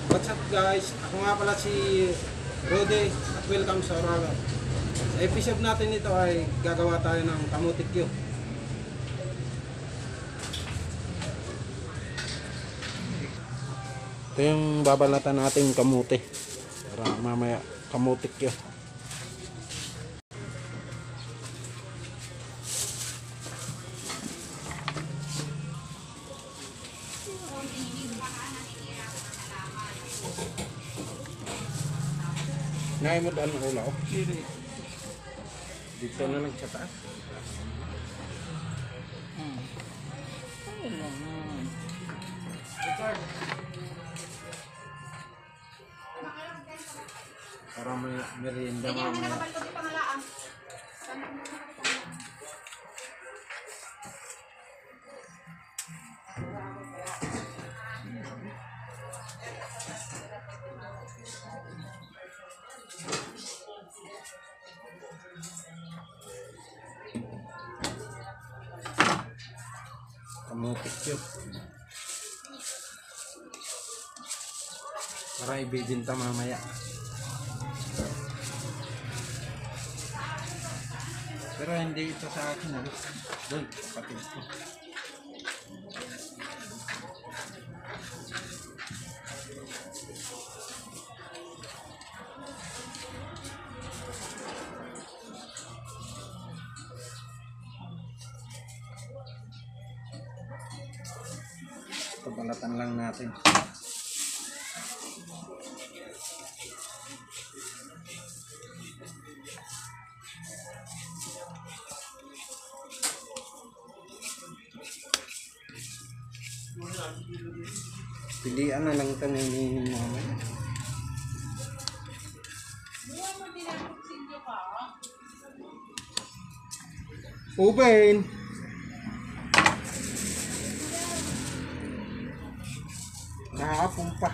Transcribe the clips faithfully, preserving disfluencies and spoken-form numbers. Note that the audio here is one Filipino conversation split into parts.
What's up guys? Ako nga pala si Rode at welcome sa Oraga. Sa episode natin ito ay gagawa tayo ng kamote Q. Ito yung babalatan nating kamote para mamaya kamote Q. Ngayon mo daan ang ulaw? Dito na lang sa taas. Hmm. Para may merienda mamaya. Kamote Q para ibibinta mamaya. Pero hindi ito sa akin, no? Doon, kapatid ko. Pabalatan lang natin. Pilihan na lang ito na hinihin namin. Open! Nakakapumpa.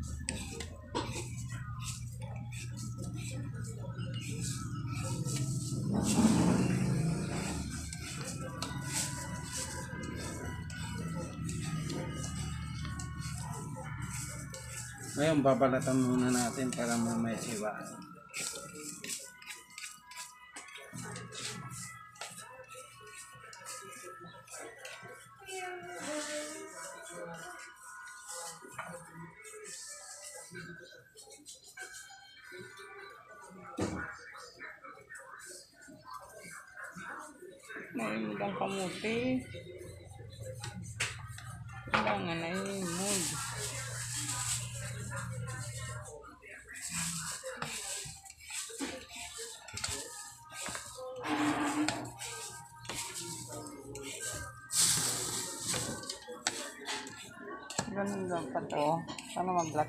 Ngayon babalatan muna natin para mamaya iba. Maimod ang kamote. Kailangan na imod. Ganun lang pa to. Sana mag-black.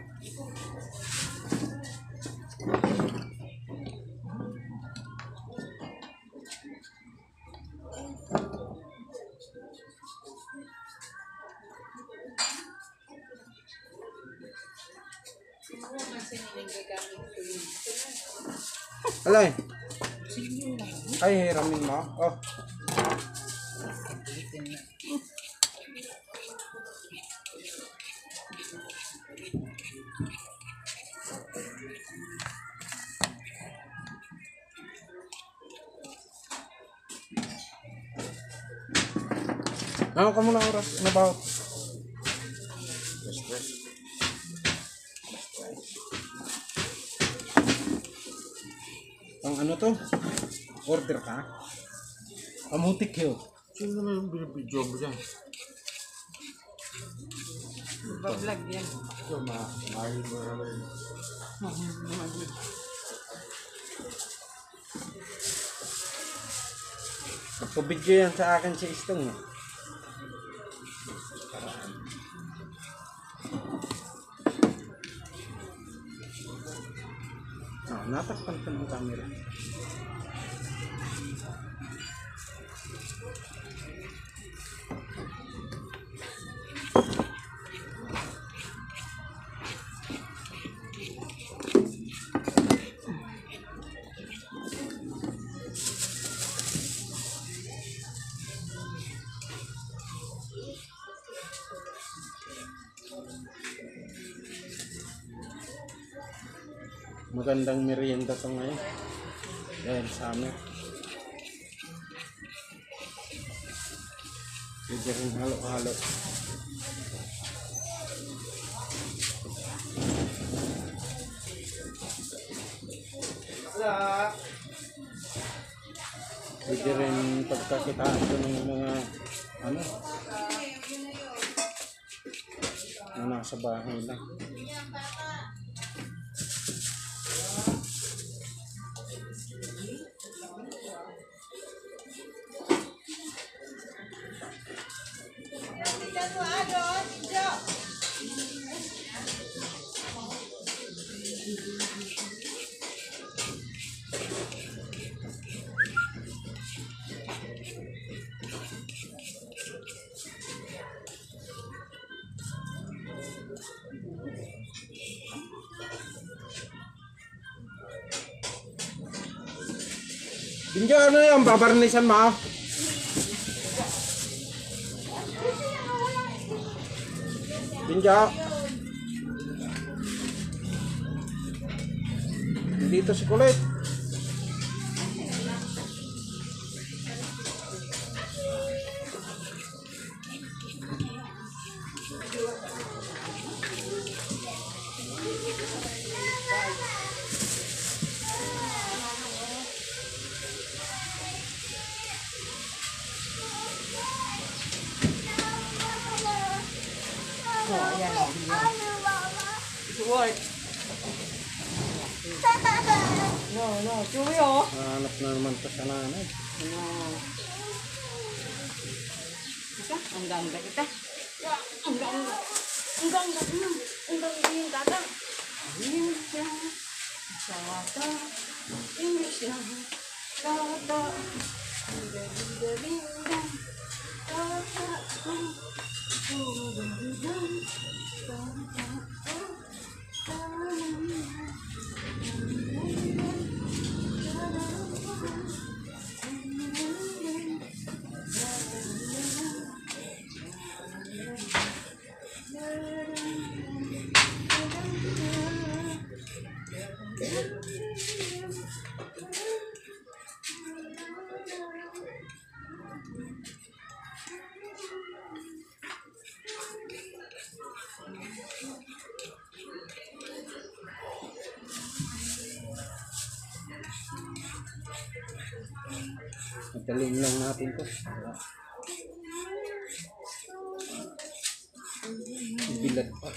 Alay. Ay, hiramin mo. Oh. Ano ka muna oras? Ano ba? Yes, yes. Ang ano to? Order ka? Kamote Q. Sino naman yung binibidyo mo dyan? Vlog yan. Ito, mahal mo naman. Pabidyo yan sa akin si Istong. Eh. Oh, natakpan ko ng camera. Magandang merienda to ngayon. Dahil summer. Pwede rin halo-halo. Pwede rin pagkakitaan ko ng mga ano na nasa bahay lang. Binjo, ano yan? Babarnisan mo? Binjo. Dito si Kulit. Oh, ayan o. Work. No, no. Chewy o. Hanap na naman to sa nanay. No. Isa, ang ganda kita. Ang ganda. Ang ganda. Ang ganda yung tata. English na. Tata. English na. Tata. Ang ganda. Tata. Madaliin lang natin to. Bilat pa.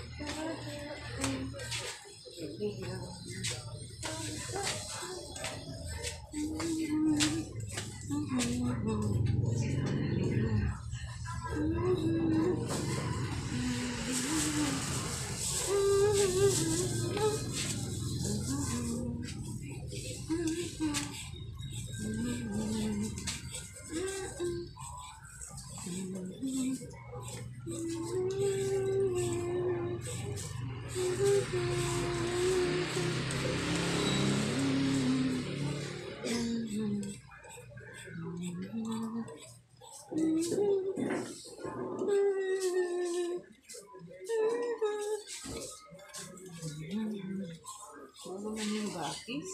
Ano naman yung bakis?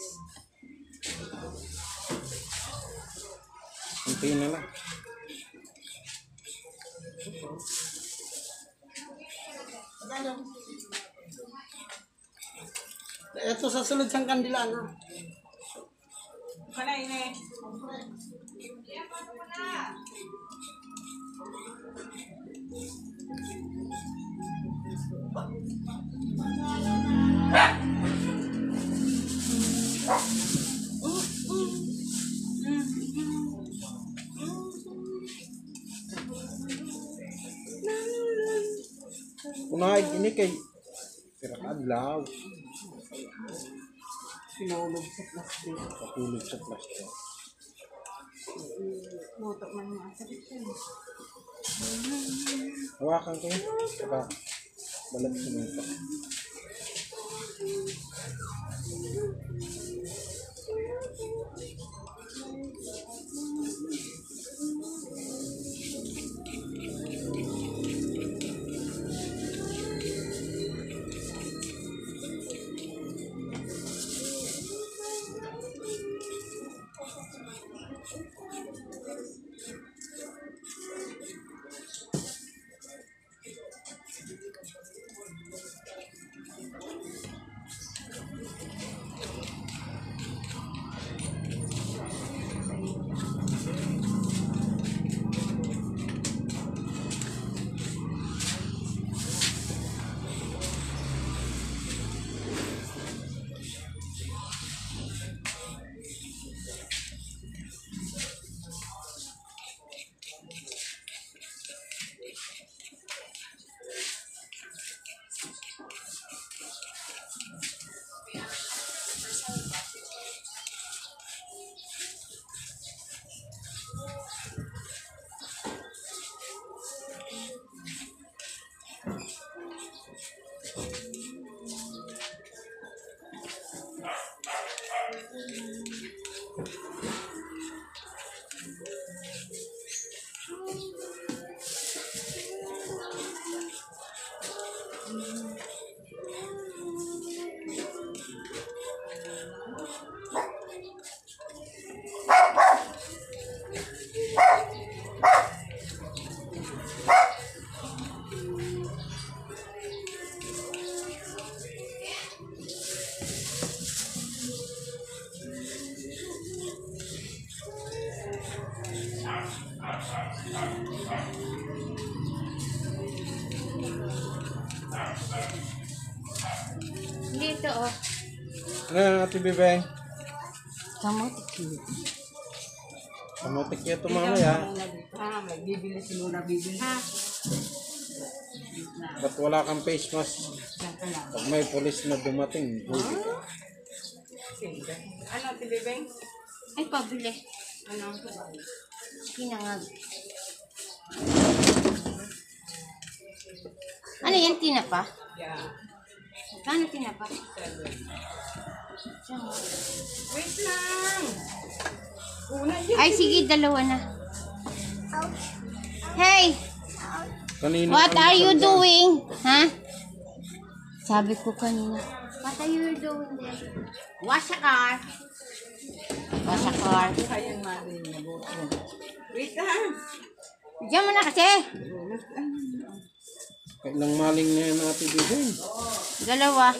Kunti na lang. Ito sa sunod sang kandila na. Kana ini. Unahin ini kay Pirakadlaw. Pinulog sa plastic. Patulog sa plastic. Moto man yung asabit yan. Hawakan ko yun. Saka balat sa mito. Ito oh. Ano yan, Ate Bibeng? Kamote Q. Kamote Q ito mamaya. Ha, may bibili si Luna bibili. Ha? Ba't wala kang face mask? Yan ka lang. Pag may polis na dumating, buti ka. Ano, tibibeng? Ay, pabili. Ano? Kinangag. Ano yan, tinapa? Yeah. Kano tinapa? Wait lang! Una yun. Ay, sige, dalawa na. Hey! Kanina What ang are you isang- doing? Ha? Sabi ko kanina. What are you doing there? Wash a car. Wash a car. Kayang mali niya. Wait lang! Diyan mo na kasi. Kailang maling na yan, Ate Bibeng. Dalawa.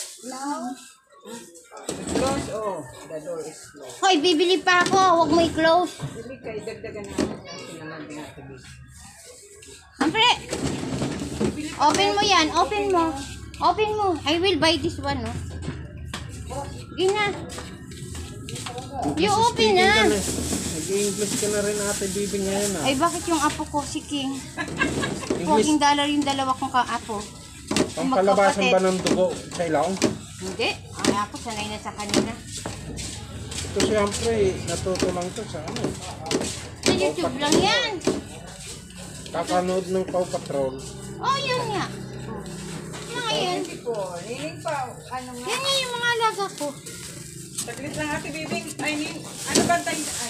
Close, oh. The door is closed. Hoy, bibili pa ako. Huwag mo i-close. Hindi kayo, dagdagan natin kasi naman ng Ate Bis. Siyempre. Open mo yan. Open mo. Open mo. I will buy this one, no? Sige na. You open na. Nag-English ka na rin, Ate Bibeng, ngayon ah. Ay, bakit yung apo ko, si King? English, Fourteen dollar yung dalawa kong ka-apo. pampalabasan ba ng dugo sa ilaw? Hindi. Ay, ako sanay na sa kanila. Ito siyempre, natuto lang to sa ano. Sa YouTube lang yan. Kakanood ng Paw Patrol. Oh, yan nga. Mga yan. Hindi po, niling pa. Ano nga? Yan nga yung mga alaga ko. Saglit lang Ate Bibing. Ay, nin, ano ba tayo? Ay.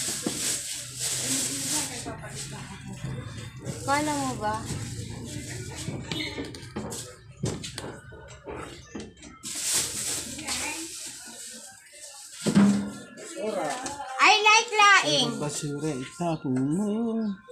Kala mo ba? I like laing. Basura, itapon mo.